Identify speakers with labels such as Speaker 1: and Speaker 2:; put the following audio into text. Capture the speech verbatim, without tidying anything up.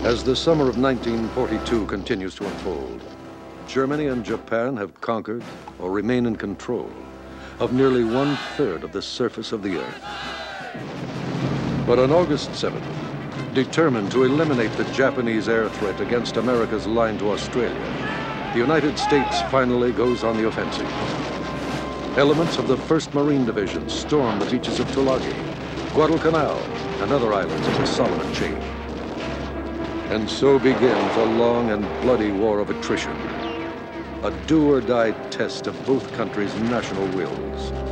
Speaker 1: As the summer of nineteen forty-two continues to unfold, Germany and Japan have conquered or remain in control of nearly one-third of the surface of the Earth. But on August seventh, determined to eliminate the Japanese air threat against America's line to Australia, the United States finally goes on the offensive. Elements of the first Marine Division storm the beaches of Tulagi, Guadalcanal, and other islands of the Solomon chain. And so begins a long and bloody war of attrition, a do-or-die test of both countries' national wills.